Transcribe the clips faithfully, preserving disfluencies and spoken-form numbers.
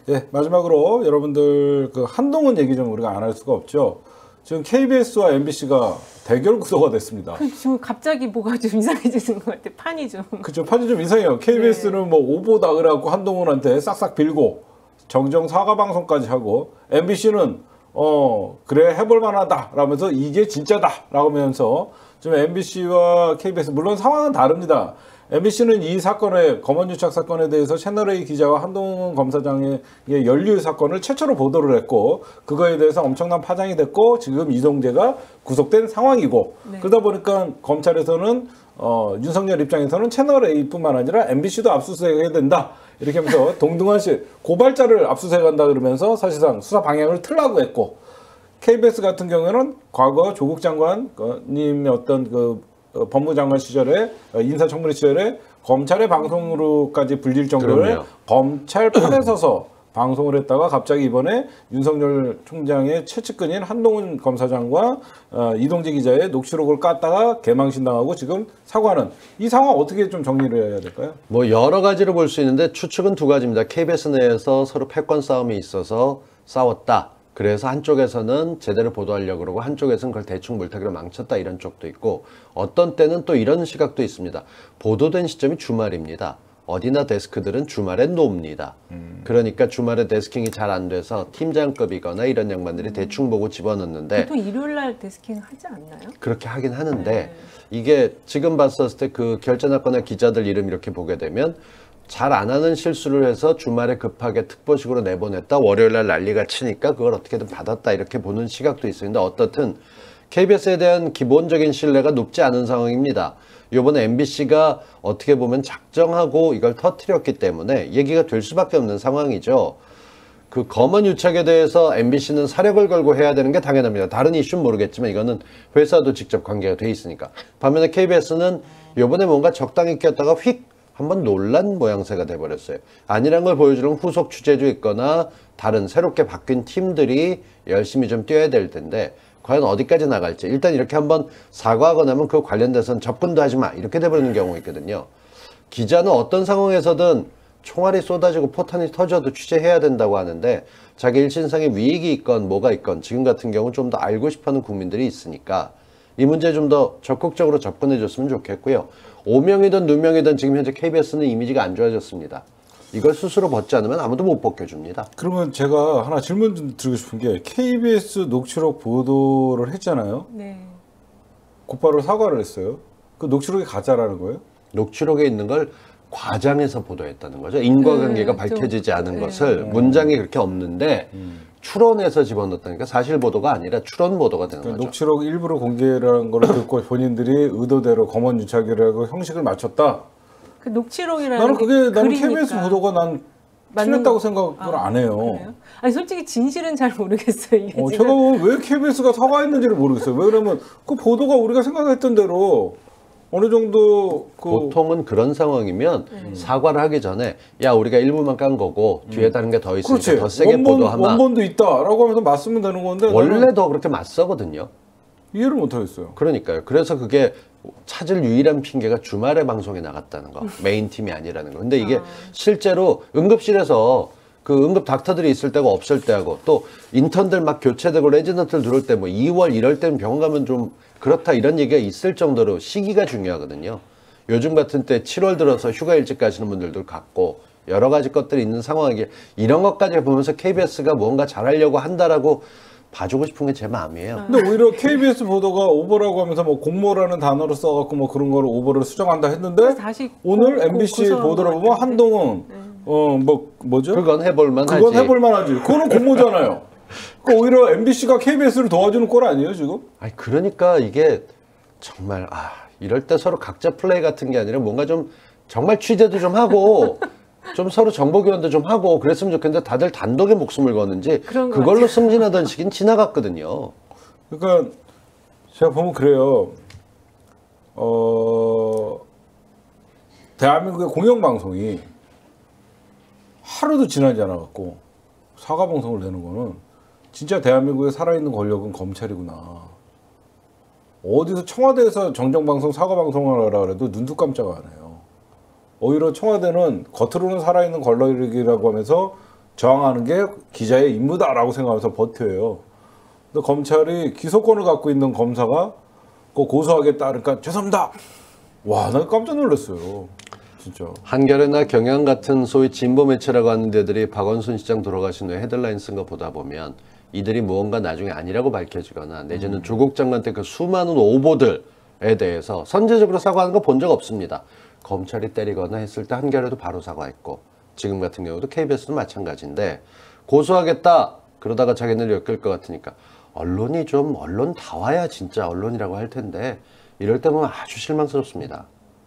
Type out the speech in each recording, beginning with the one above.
네, 마지막으로 여러분들 그 한동훈 얘기 좀 우리가 안 할 수가 없죠. 지금 케이비에스와 엠비씨가 대결 구도가 됐습니다. 지금 갑자기 뭐가 좀 이상해지는 것 같아. 판이 좀. 그렇죠. 판이 좀 이상해요. 케이비에스는 네. 뭐 오보다 그래갖고 한동훈한테 싹싹 빌고 정정 사과 방송까지 하고, 엠비씨는 어 그래 해볼 만하다 라면서 이게 진짜다 라고 하면서 좀 엠비씨와 케이비에스 물론 상황은 다릅니다. 엠비씨는 이 사건에, 검언유착 사건에 대해서 채널A 기자와 한동훈 검사장의 연루 사건을 최초로 보도를 했고, 그거에 대해서 엄청난 파장이 됐고, 지금 이동재가 구속된 상황이고, 네. 그러다 보니까 검찰에서는 어, 윤석열 입장에서는 채널A뿐만 아니라 엠비씨도 압수수색해야 된다 이렇게 하면서 동등한 시 고발자를 압수수색한다 그러면서 사실상 수사 방향을 틀라고 했고, 케이비에스 같은 경우에는 과거 조국 장관님의 어떤 그 어, 법무장관 시절에 어, 인사청문회 시절에 검찰의 방송으로까지 불릴 정도로 그럼요. 검찰판에 서서 방송을 했다가 갑자기 이번에 윤석열 총장의 최측근인 한동훈 검사장과 어, 이동재 기자의 녹취록을 깠다가 개망신당하고 지금 사과는, 이 상황 어떻게 좀 정리를 해야 될까요? 뭐 여러 가지로 볼 수 있는데 추측은 두 가지입니다. 케이비에스 내에서 서로 패권 싸움이 있어서 싸웠다. 그래서 한쪽에서는 제대로 보도하려고 그러고 한쪽에서는 그걸 대충 물타기로 망쳤다, 이런 쪽도 있고, 어떤 때는 또 이런 시각도 있습니다. 보도된 시점이 주말입니다. 어디나 데스크들은 주말에 놉니다. 음. 그러니까 주말에 데스킹이 잘 안 돼서 팀장급이거나 이런 양반들이 음. 대충 보고 집어넣는데, 보통 일요일날 데스킹 하지 않나요? 그렇게 하긴 하는데 네. 이게 지금 봤었을 때 그 결제납권의 기자들 이름 이렇게 보게 되면 잘 안 하는 실수를 해서 주말에 급하게 특보식으로 내보냈다, 월요일날 난리가 치니까 그걸 어떻게든 받았다, 이렇게 보는 시각도 있습니다. 어떻든 케이비에스에 대한 기본적인 신뢰가 높지 않은 상황입니다. 이번에 엠비씨가 어떻게 보면 작정하고 이걸 터뜨렸기 때문에 얘기가 될 수밖에 없는 상황이죠. 그 검언 유착에 대해서 엠비씨는 사력을 걸고 해야 되는 게 당연합니다. 다른 이슈는 모르겠지만 이거는 회사도 직접 관계가 돼 있으니까. 반면에 케이비에스는 이번에 뭔가 적당히 꼈다가 휙 한번 논란 모양새가 돼버렸어요. 아니란 걸 보여주는 후속 취재도 있거나 다른 새롭게 바뀐 팀들이 열심히 좀 뛰어야 될 텐데 과연 어디까지 나갈지. 일단 이렇게 한번 사과하거나 하면 그 관련돼서는 접근도 하지 마, 이렇게 돼버리는 경우가 있거든요. 기자는 어떤 상황에서든 총알이 쏟아지고 포탄이 터져도 취재해야 된다고 하는데, 자기 일신상의 위익이 있건 뭐가 있건 지금 같은 경우 좀 더 알고 싶어하는 국민들이 있으니까 이 문제에 좀 더 적극적으로 접근해 줬으면 좋겠고요. 오명이든 누명이든 지금 현재 케이비에스는 이미지가 안 좋아졌습니다. 이걸 스스로 벗지 않으면 아무도 못 벗겨줍니다. 그러면 제가 하나 질문 좀 드리고 싶은 게, 케이비에스 녹취록 보도를 했잖아요. 네. 곧바로 사과를 했어요. 그 녹취록이 가짜라는 거예요? 녹취록에 있는 걸 과장해서 보도했다는 거죠. 인과관계가 네, 밝혀지지 좀, 않은 네. 것을 문장이 그렇게 없는데 음. 추론해서 집어넣었다니까 사실 보도가 아니라 추론 보도가 되는 그러니까 거죠. 녹취록 일부러 공개라는 걸 듣고 본인들이 의도대로 검언 유착이라고 형식을 맞췄다. 그 녹취록이라는 나는 그게 나는 글이니까. 케이비에스 보도가 난 틀렸다고 생각을 아, 안 해요. 그래요? 아니 솔직히 진실은 잘 모르겠어요. 이게 어, 지금. 제가 보면 왜 케이비에스가 사과했는지를 모르겠어요. 왜 그러면 그 보도가 우리가 생각했던 대로 어느 정도 그 보통은 그런 상황이면 음. 사과를 하기 전에 야 우리가 일부만 깐 거고 음. 뒤에 다른 게 더 있으니까 그렇지. 더 세게 원본, 보도하면 원본도 있다라고 하면서 맞으면 되는 건데 원래 더 그렇게 맞서거든요. 이해를 못하겠어요. 그러니까요. 그래서 그게 찾을 유일한 핑계가 주말에 방송에 나갔다는 거. 메인 팀이 아니라는 거. 근데 이게 아. 실제로 응급실에서 그 응급 닥터들이 있을 때고 없을 때하고 또 인턴들 막 교체되고 레지던트들 들어올 때 뭐 이월 이럴 때는 병원 가면 좀 그렇다 이런 얘기가 있을 정도로 시기가 중요하거든요. 요즘 같은 때 칠월 들어서 휴가 일찍 가시는 분들도 같고 여러 가지 것들이 있는 상황이기에 이런 것까지 보면서 케이비에스가 뭔가 잘하려고 한다라고 봐주고 싶은 게 제 마음이에요. 근데 오히려 케이비에스 보도가 오버라고 하면서 뭐 공모라는 단어를 써갖고 뭐 그런 거를 오버를 수정한다 했는데 오늘 고, 엠비씨 고, 보도를 보면 한동훈 네. 어 뭐 뭐죠? 그건 해볼만 하지. 그건 해볼만 하지. 그거는 공모잖아요. 그 오히려 엠비씨가 케이비에스를 도와주는 꼴 아니에요 지금? 아니 그러니까 이게 정말 아 이럴 때 서로 각자 플레이 같은 게 아니라 뭔가 좀 정말 취재도 좀 하고 좀 서로 정보 교환도 좀 하고 그랬으면 좋겠는데 다들 단독에 목숨을 거는지 그걸로 승진하던 시기는 지나갔거든요. 그러니까 제가 보면 그래요. 어 대한민국의 공영방송이 하루도 지나지 않아갖고 사과 방송을 내는 거는 진짜 대한민국에 살아있는 권력은 검찰이구나. 어디서 청와대에서 정정방송 사과방송을 하라 그래도 눈도 깜짝 안 해요. 오히려 청와대는 겉으로는 살아있는 권력이라고 하면서 저항하는 게 기자의 임무다라고 생각하면서 버텨요. 근데 검찰이 기소권을 갖고 있는 검사가 그 고소하겠다 그러니까 죄송합니다. 와, 나 깜짝 놀랐어요. 진짜. 한겨레나 경향 같은 소위 진보 매체라고 하는 데들이 박원순 시장 돌아가신 후에 헤드라인 쓴 거 보다 보면 이들이 무언가 나중에 아니라고 밝혀지거나 내지는 음. 조국 장관 때 그 수많은 오보들에 대해서 선제적으로 사과하는 거 본 적 없습니다. 검찰이 때리거나 했을 때 한겨레도 바로 사과했고 지금 같은 경우도 케이비에스도 마찬가지인데 고소하겠다 그러다가 자기네를 엮일 것 같으니까 언론이 좀 언론 다 와야 진짜 언론이라고 할 텐데 이럴 때 보면 아주 실망스럽습니다.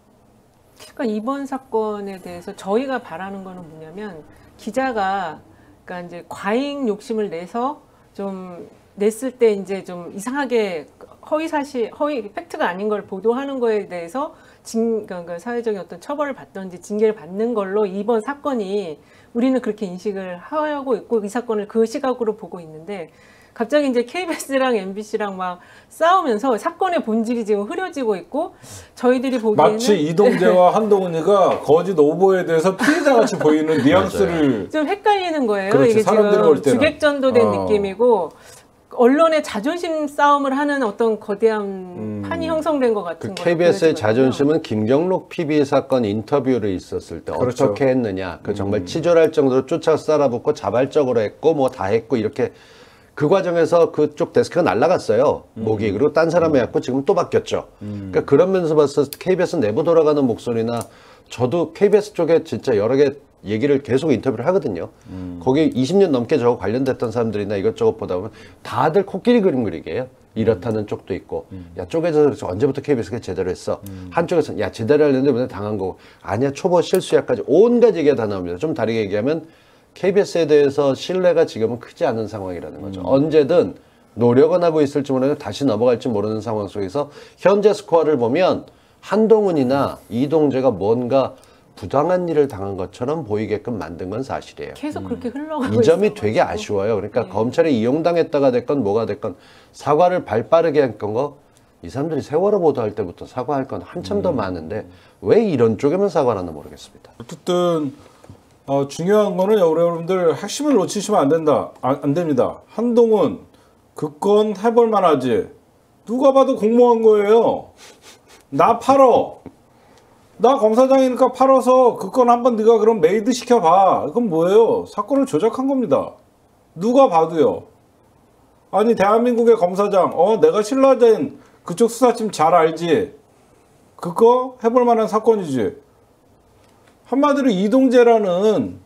그러니까 이번 사건에 대해서 저희가 바라는 거는 뭐냐면 기자가 그러니까 이제 과잉 욕심을 내서 좀 냈을 때 이제 좀 이상하게 허위 사실, 허위 팩트가 아닌 걸 보도하는 거에 대해서 징, 그러니까 사회적인 어떤 처벌을 받든지 징계를 받는 걸로 이번 사건이 우리는 그렇게 인식을 하고 있고 이 사건을 그 시각으로 보고 있는데 갑자기 이제 케이비에스랑 엠비씨랑 막 싸우면서 사건의 본질이 지금 흐려지고 있고 저희들이 보기에는 마치 이동재와 한동훈이가 거짓 오보에 대해서 피해자같이 보이는 뉘앙스를 좀 헷갈리는 거예요. 그렇지, 이게 사람들이 볼 지금 때는. 주객전도된 어. 느낌이고 언론의 자존심 싸움을 하는 어떤 거대한 음. 판이 형성된 것 그 같은 거예요. 케이비에스의 자존심은 김경록 피비 사건 인터뷰를 있었을 때 그렇죠. 어떻게 했느냐. 그 정말 치졸할 정도로 쫓아 쌀아붙고 자발적으로 했고 뭐 다 했고 이렇게 그 과정에서 그쪽 데스크가 날아갔어요. 목이. 그리고 딴 사람이 했고 지금 또 바뀌었죠. 그러니까 그런 면에서 봤을 때 케이비에스 내부 돌아가는 목소리나 저도 케이비에스 쪽에 진짜 여러 개 얘기를 계속 인터뷰를 하거든요. 거기 이십 년 넘게 저거 관련됐던 사람들이나 이것저것 보다 보면 다들 코끼리 그림 그리게 해요. 이렇다는 쪽도 있고 야 쪽에서 그래서 언제부터 케이비에스가 제대로 했어. 한쪽에서는 야 제대로 하려는데 왜 당한 거고 아니야 초보 실수야까지 온갖 얘기가 다 나옵니다. 좀 다르게 얘기하면 케이비에스에 대해서 신뢰가 지금은 크지 않은 상황이라는 거죠. 음. 언제든 노력은 하고 있을지 모르는데 다시 넘어갈지 모르는 상황 속에서 현재 스코어를 보면 한동훈이나 이동재가 뭔가 부당한 일을 당한 것처럼 보이게끔 만든 건 사실이에요. 계속 그렇게 흘러가고 이 점이 있어가지고. 되게 아쉬워요. 그러니까 네. 검찰에 이용당했다가 됐건 뭐가 됐건 사과를 발 빠르게 했건 거 이 사람들이 세월호 보도할 때부터 사과할 건 한참 더 많은데 왜 이런 쪽에만 사과를 하나 모르겠습니다. 어쨌든 어, 중요한 거는 여러분들 핵심을 놓치시면 안 된다. 아, 안 됩니다. 한동훈 그 건 해볼 만하지. 누가 봐도 공모한 거예요. 나 팔어. 나 검사장이니까 팔아서 그 건 한번 네가 그럼 메이드 시켜봐. 그건 뭐예요? 사건을 조작한 겁니다. 누가 봐도요. 아니 대한민국의 검사장, 어 내가 신라젠 그쪽 수사팀 잘 알지. 그거 해볼 만한 사건이지. 한마디로 이동재라는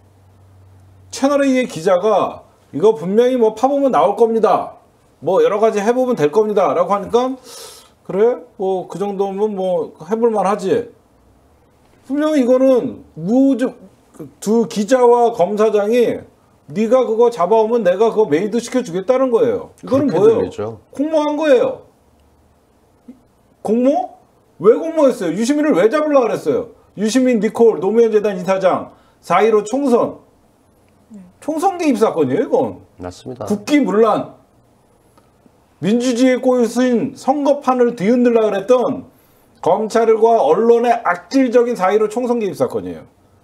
채널A의 기자가 이거 분명히 뭐 파보면 나올 겁니다. 뭐 여러 가지 해보면 될 겁니다. 라고 하니까 그래? 뭐 그 정도면 뭐 해볼만 하지. 분명히 이거는 무주 두 기자와 검사장이 네가 그거 잡아오면 내가 그거 메이드 시켜주겠다는 거예요. 이거는 그렇게 뭐예요? 들리죠. 공모한 거예요. 공모? 왜 공모했어요? 유시민을 왜 잡으려고 그랬어요? 유시민, 니콜, 노무현 재단 이사장, 사 일오 총선. 총선 개입 사건이에요, 이건. 맞습니다. 국기 문란. 민주주의의 꽃인 선거판을 뒤흔들려고 그랬던 검찰과 언론의 악질적인 사 일오 총선 개입 사건이에요.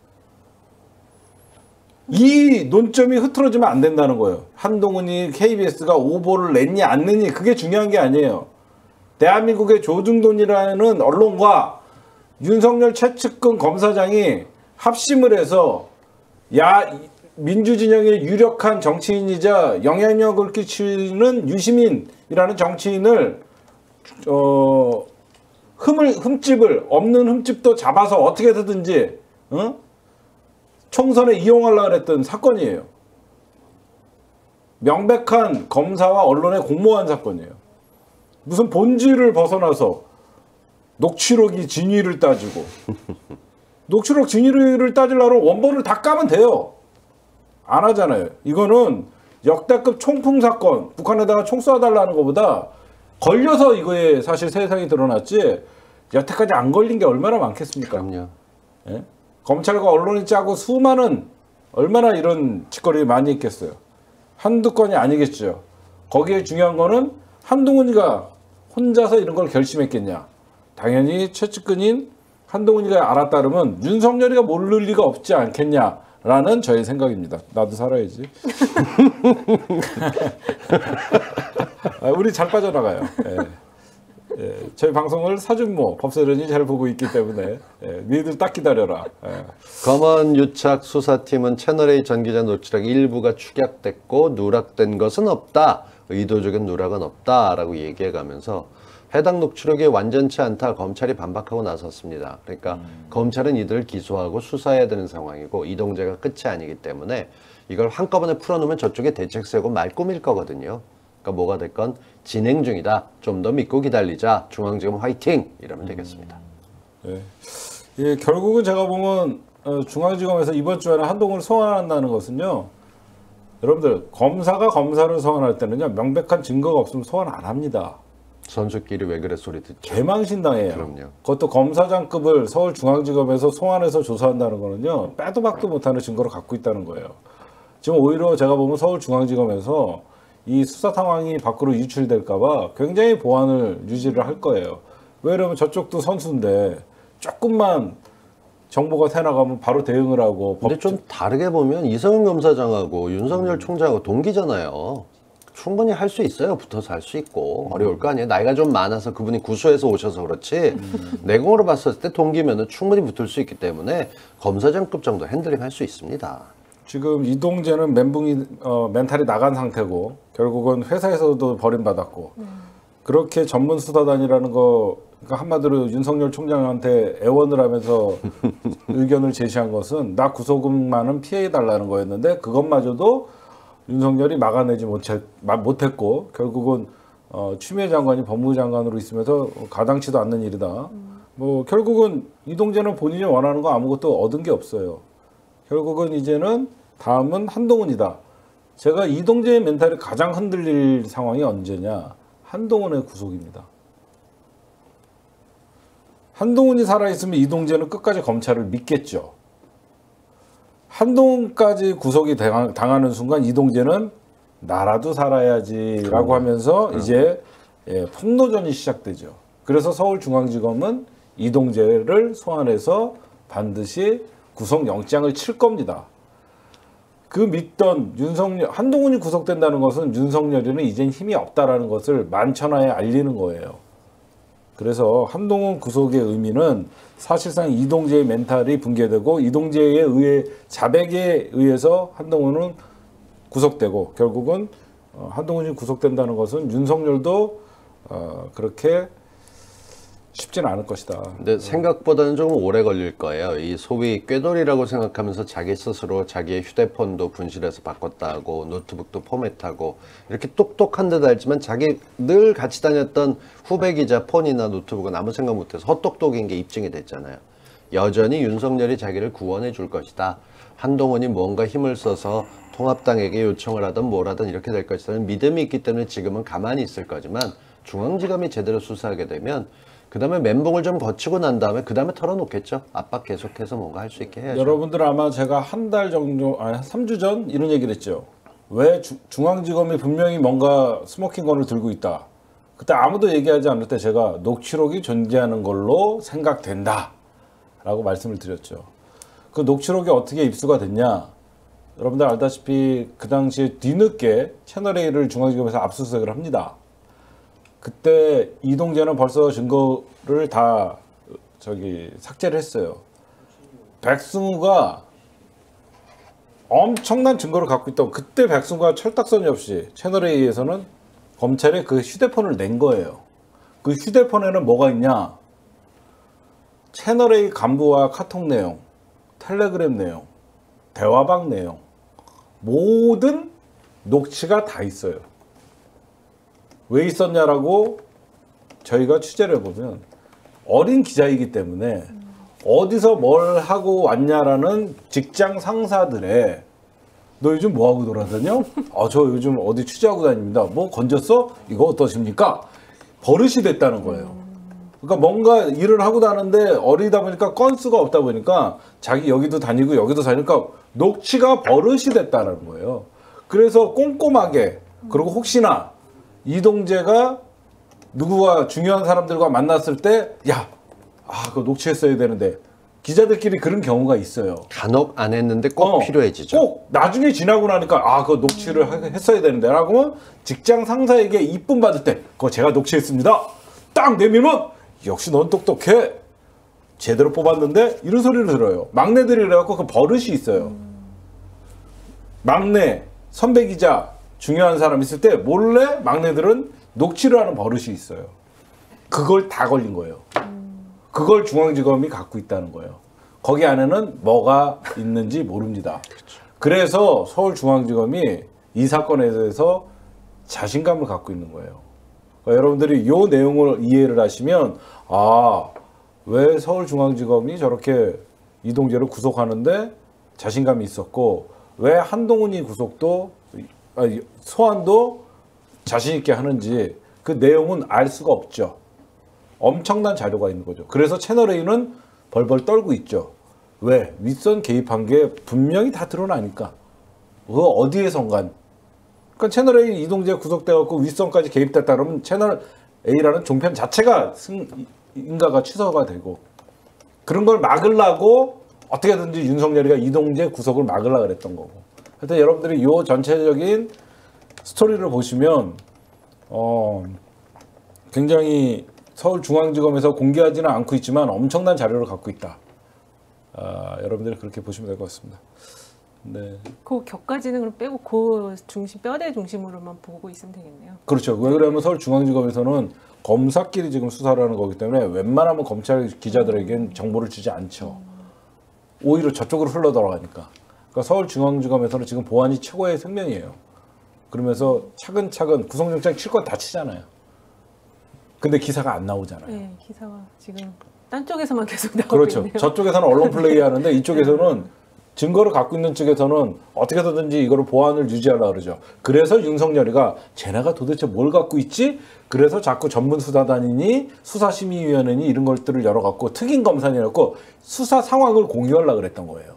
이 논점이 흐트러지면 안 된다는 거예요. 한동훈이 케이비에스가 오보를 냈니 안 냈니 그게 중요한 게 아니에요. 대한민국의 조중돈이라는 언론과 윤석열 최측근 검사장이 합심을 해서 야 민주진영의 유력한 정치인이자 영향력을 끼치는 유시민이라는 정치인을 어, 흠을 흠집을 없는 흠집도 잡아서 어떻게 해서든지 어? 총선에 이용하려고 했던 사건이에요. 명백한 검사와 언론의 공모한 사건이에요. 무슨 본질을 벗어나서 녹취록이 진위를 따지고 녹취록 진위를 따지려면 원본을 다 까면 돼요. 안 하잖아요. 이거는 역대급 총풍 사건, 북한에다가 총 쏴달라는 것보다 걸려서 이거에 사실 세상이 드러났지 여태까지 안 걸린 게 얼마나 많겠습니까? 그럼요. 예? 검찰과 언론이 짜고 수많은 얼마나 이런 짓거리 많이 있겠어요. 한두 건이 아니겠죠. 거기에 중요한 거는 한동훈이가 혼자서 이런 걸 결심했겠냐. 당연히 최측근인 한동훈이가 알았다면 윤석열이가 모를 리가 없지 않겠냐 라는 저의 생각입니다. 나도 살아야지. 아, 우리 잘 빠져나가요. 예. 예. 저희 방송을 사준모 법세련이 잘 보고 있기 때문에 예. 니들 딱 기다려라. 예. 검언 유착 수사팀은 채널A 전기자 노출액 일부가 축약됐고 누락된 것은 없다. 의도적인 누락은 없다라고 얘기해가면서 해당 녹취록이 완전치 않다 검찰이 반박하고 나섰습니다. 그러니까 음. 검찰은 이들을 기소하고 수사해야 되는 상황이고 이동재가 끝이 아니기 때문에 이걸 한꺼번에 풀어놓으면 저쪽에 대책 세우고 말 꾸밀 거거든요. 그러니까 뭐가 됐건 진행 중이다. 좀 더 믿고 기다리자. 중앙지검 화이팅! 이러면 되겠습니다. 음. 네. 예, 결국은 제가 보면 어, 중앙지검에서 이번 주 안에 한동훈을 소환한다는 것은요. 여러분들 검사가 검사를 소환할 때는요. 명백한 증거가 없으면 소환 안 합니다. 선수끼리 왜 그래 소리 듣죠. 개망신당해요. 그럼요. 그것도 검사장급을 서울중앙지검에서 소환해서 조사한다는 거는요. 빼도 박도 못하는 증거를 갖고 있다는 거예요. 지금 오히려 제가 보면 서울중앙지검에서 이 수사 상황이 밖으로 유출될까 봐 굉장히 보안을 유지를 할 거예요. 왜냐면 저쪽도 선수인데 조금만 정보가 새나가면 바로 대응을 하고. 근데 좀 다르게 보면 이성윤 검사장하고 윤석열 음. 총장하고 동기잖아요. 충분히 할 수 있어요. 붙어서 할 수 있고. 음. 어려울 거 아니에요. 나이가 좀 많아서 그분이 구수해서 오셔서 그렇지 음. 내공으로 봤을 때 동기면은 충분히 붙을 수 있기 때문에 검사장급 정도 핸들링 할 수 있습니다. 지금 이동재는 멘붕이 어, 멘탈이 나간 상태고 결국은 회사에서도 버림받았고 음. 그렇게 전문 수사단이라는 거 그러니까 한마디로 윤석열 총장한테 애원을 하면서 의견을 제시한 것은 나 구속금만은 피해달라는 거였는데 그것마저도 윤석열이 막아내지 못했, 못했고 결국은 어, 추미애 장관이 법무부 장관으로 있으면서 가당치도 않는 일이다. 음. 뭐 결국은 이동재는 본인이 원하는 거 아무것도 얻은 게 없어요. 결국은 이제는 다음은 한동훈이다. 제가 이동재의 멘탈이 가장 흔들릴 상황이 언제냐. 한동훈의 구속입니다. 한동훈이 살아있으면 이동재는 끝까지 검찰을 믿겠죠. 한동훈까지 구속이 당하는 순간 이동재는 나라도 살아야지라고 하면서 이제 예, 폭로전이 시작되죠. 그래서 서울중앙지검은 이동재를 소환해서 반드시 구속영장을 칠 겁니다. 그 믿던 윤석열, 한동훈이 구속된다는 것은 윤석열이는 이젠 힘이 없다라는 것을 만천하에 알리는 거예요. 그래서 한동훈 구속의 의미는 사실상 이동재의 멘탈이 붕괴되고 이동재에 의해 자백에 의해서 한동훈은 구속되고 결국은 한동훈이 구속된다는 것은 윤석열도 그렇게 쉽지는 않을 것이다. 근데 생각보다는 조금 오래 걸릴 거예요. 이 소위 꾀돌이라고 생각하면서 자기 스스로 자기의 휴대폰도 분실해서 바꿨다고 노트북도 포맷하고 이렇게 똑똑한 듯 알지만 자기 늘 같이 다녔던 후배 기자 폰이나 노트북은 아무 생각 못해서 헛똑똑인 게 입증이 됐잖아요. 여전히 윤석열이 자기를 구원해 줄 것이다. 한동훈이 뭔가 힘을 써서 통합당에게 요청을 하든 뭘 하든 이렇게 될 것이라는 믿음이 있기 때문에 지금은 가만히 있을 거지만 중앙지검이 제대로 수사하게 되면 그 다음에 멘붕을 좀 거치고 난 다음에 그 다음에 털어놓겠죠. 압박 계속해서 뭔가 할 수 있게 해야죠. 여러분들 아마 제가 한 달 정도, 아니 삼 주 전 이런 얘기를 했죠. 왜 주, 중앙지검이 분명히 뭔가 스모킹건을 들고 있다. 그때 아무도 얘기하지 않을 때 제가 녹취록이 존재하는 걸로 생각된다. 라고 말씀을 드렸죠. 그 녹취록이 어떻게 입수가 됐냐. 여러분들 알다시피 그 당시에 뒤늦게 채널A를 중앙지검에서 압수수색을 합니다. 그때 이동재는 벌써 증거를 다 저기 삭제를 했어요. 백승우가 엄청난 증거를 갖고 있다고 그때 백승우가 철딱서니 없이 채널A에서는 검찰에 그 휴대폰을 낸 거예요. 그 휴대폰에는 뭐가 있냐? 채널A 간부와 카톡 내용, 텔레그램 내용, 대화방 내용 모든 녹취가 다 있어요. 왜 있었냐라고 저희가 취재를 해보면 어린 기자이기 때문에 어디서 뭘 하고 왔냐라는 직장 상사들의 너 요즘 뭐하고 돌아다녀? 아, 저 요즘 어디 취재하고 다닙니다. 뭐 건졌어? 이거 어떠십니까? 버릇이 됐다는 거예요. 그러니까 뭔가 일을 하고 다는데 어리다 보니까 건수가 없다 보니까 자기 여기도 다니고 여기도 다니니까 녹취가 버릇이 됐다는 거예요. 그래서 꼼꼼하게 그리고 혹시나 이동재가 누구와 중요한 사람들과 만났을 때 야, 아, 그거 녹취했어야 되는데 기자들끼리 그런 경우가 있어요. 간혹 안 했는데 꼭 어, 필요해지죠. 꼭 나중에 지나고 나니까 아, 그거 녹취를 하- 했어야 되는데 라고 하면 직장 상사에게 이쁨 받을 때 그거 제가 녹취했습니다. 딱 내밀면 역시 넌 똑똑해. 제대로 뽑았는데 이런 소리를 들어요. 막내들이 그래갖고 그 버릇이 있어요. 막내, 선배 기자, 중요한 사람 있을 때 몰래 막내들은 녹취를 하는 버릇이 있어요. 그걸 다 걸린 거예요. 그걸 중앙지검이 갖고 있다는 거예요. 거기 안에는 뭐가 있는지 모릅니다. 그래서 서울중앙지검이 이 사건에 대해서 자신감을 갖고 있는 거예요. 그러니까 여러분들이 이 내용을 이해를 하시면 아, 왜 서울중앙지검이 저렇게 이동재를 구속하는데 자신감이 있었고 왜 한동훈이 구속도 아니, 소환도 자신 있게 하는지 그 내용은 알 수가 없죠. 엄청난 자료가 있는 거죠. 그래서 채널A는 벌벌 떨고 있죠. 왜? 윗선 개입한 게 분명히 다 드러나니까. 그거 어디에선간. 그러니까 채널A 이동재 구속돼갖고 윗선까지 개입됐다 그러면 채널A라는 종편 자체가 승, 인가가 취소가 되고 그런 걸 막으려고 어떻게든지 윤석열이가 이동재 구속을 막으려고 그랬던 거고. 하여튼 여러분들이 요 전체적인 스토리를 보시면 어, 굉장히 서울중앙지검에서 공개하지는 않고 있지만 엄청난 자료를 갖고 있다. 아, 여러분들이 그렇게 보시면 될 것 같습니다. 네. 그 격까지는 그럼 빼고 그 중심 뼈대 중심으로만 보고 있으면 되겠네요. 그렇죠. 왜 그러면 서울중앙지검에서는 검사끼리 지금 수사를 하는 거기 때문에 웬만하면 검찰 기자들에겐 정보를 주지 않죠. 오히려 저쪽으로 흘러 들어가니까. 그러니까 서울중앙지검에서는 지금 보안이 최고의 생명이에요. 그러면서 차근차근 구속영장 칠 건 다 치잖아요. 근데 기사가 안 나오잖아요. 네, 기사가 지금 딴 쪽에서만 계속 나오고 그렇죠. 있네요. 저쪽에서는 언론 플레이 하는데 이쪽에서는 증거를 갖고 있는 쪽에서는 어떻게 해서든지 이거를 보안을 유지하려고 그러죠. 그래서 윤석열이가 쟤네가 도대체 뭘 갖고 있지? 그래서 자꾸 전문수사단이니 수사심의위원회니 이런 것들을 열어갖고 특임검사니라고 수사 상황을 공유하려고 그랬던 거예요.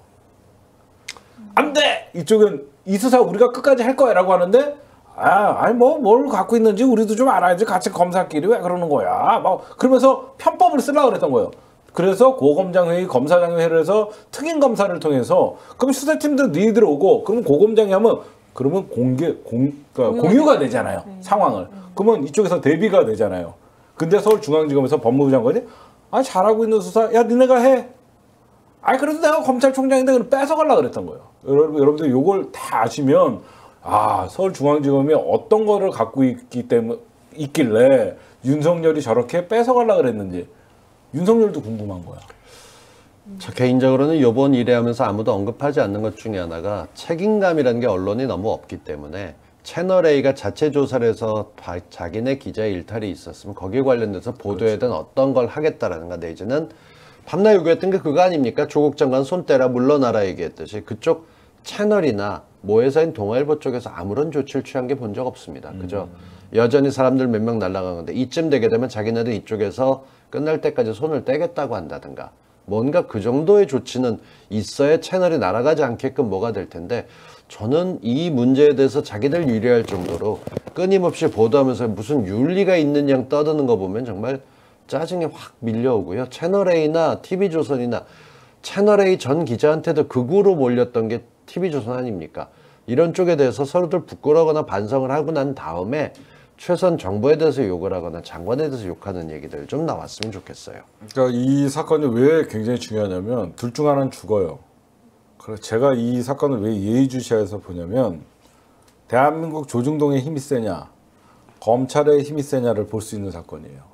안 돼! 이쪽은 이 수사 우리가 끝까지 할 거야 라고 하는데 아, 아니 뭐 뭘 갖고 있는지 우리도 좀 알아야지. 같이 검사끼리 왜 그러는 거야? 막 그러면서 편법을 쓰려고 그랬던 거예요. 그래서 고검장회의, 검사장회의를 해서 특임 검사를 통해서 그럼 수사팀들 너희들 오고 그러면 고검장이 하면 그러면 공개 공 그러니까 공유가 되잖아요. 네. 상황을. 그러면 이쪽에서 대비가 되잖아요. 근데 서울중앙지검에서 법무부 장관이 아 잘하고 있는 수사 야 니네가 해. 아 그래도 내가 검찰총장인데 그럼 뺏어가려고 그랬던 거예요. 여러분 여러분들 요걸 다 아시면 아 서울중앙지검이 어떤 거를 갖고 있기 때문에 있길래 윤석열이 저렇게 뺏어가려고 그랬는지 윤석열도 궁금한 거야. 저 개인적으로는 이번 일에 하면서 아무도 언급하지 않는 것 중에 하나가 책임감이라는 게 언론이 너무 없기 때문에 채널A가 자체 조사를 해서 바, 자기네 기자의 일탈이 있었으면 거기에 관련돼서 보도에 대한 어떤 걸 하겠다라는 가 내지는 밤낮 요구했던 게 그거 아닙니까? 조국 장관 손 떼라 물러나라 얘기했듯이 그쪽 채널이나 모회사인 동아일보 쪽에서 아무런 조치를 취한 게 본 적 없습니다. 그죠? 여전히 사람들 몇 명 날아간 건데 이쯤 되게 되면 자기네들 이쪽에서 끝날 때까지 손을 떼겠다고 한다든가 뭔가 그 정도의 조치는 있어야 채널이 날아가지 않게끔 뭐가 될 텐데 저는 이 문제에 대해서 자기들 유리할 정도로 끊임없이 보도하면서 무슨 윤리가 있는 양 떠드는 거 보면 정말 짜증이 확 밀려오고요. 채널A나 티비조선이나 채널A 전 기자한테도 극우로 몰렸던 게 티비조선 아닙니까? 이런 쪽에 대해서 서로들 부끄러워하거나 반성을 하고 난 다음에 최소한 정부에 대해서 욕을 하거나 장관에 대해서 욕하는 얘기들 좀 나왔으면 좋겠어요. 그러니까 이 사건이 왜 굉장히 중요하냐면 둘 중 하나는 죽어요. 그래서 제가 이 사건을 왜 예의주시해서 보냐면 대한민국 조중동의 힘이 세냐 검찰의 힘이 세냐를 볼 수 있는 사건이에요.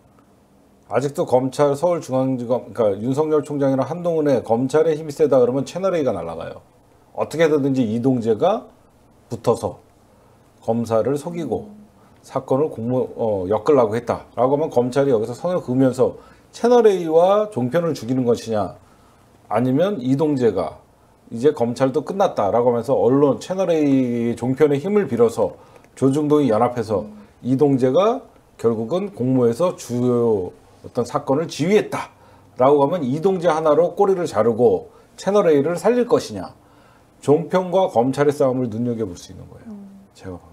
아직도 검찰 서울중앙지검 그러니까 윤석열 총장이나 한동훈의 검찰의 힘이 세다 그러면 채널A가 날아가요. 어떻게든지 이동재가 붙어서 검사를 속이고 사건을 공모 어, 엮으려고 했다라고 하면 검찰이 여기서 선을 그으면서 채널A와 종편을 죽이는 것이냐 아니면 이동재가 이제 검찰도 끝났다라고 하면서 언론 채널A 종편의 힘을 빌어서 조중동이 연합해서 이동재가 결국은 공모해서 주요 어떤 사건을 지휘했다라고 하면 이동재 하나로 꼬리를 자르고 채널A를 살릴 것이냐 종편과 검찰의 싸움을 눈여겨볼 수 있는 거예요. 제가